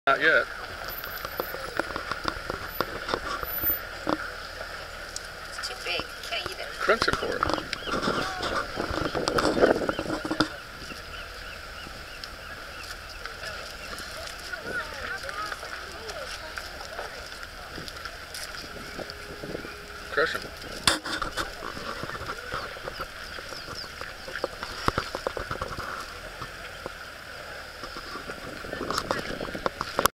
Not yet. It's too big. Can't eat it. Crimson for it. Crush 'em.